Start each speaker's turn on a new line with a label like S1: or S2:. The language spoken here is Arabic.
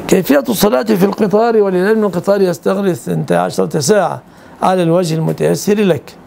S1: كيفية الصلاة في القطار، وللعلم القطار يستغرق 12 ساعة على الوجه المتيسر لك.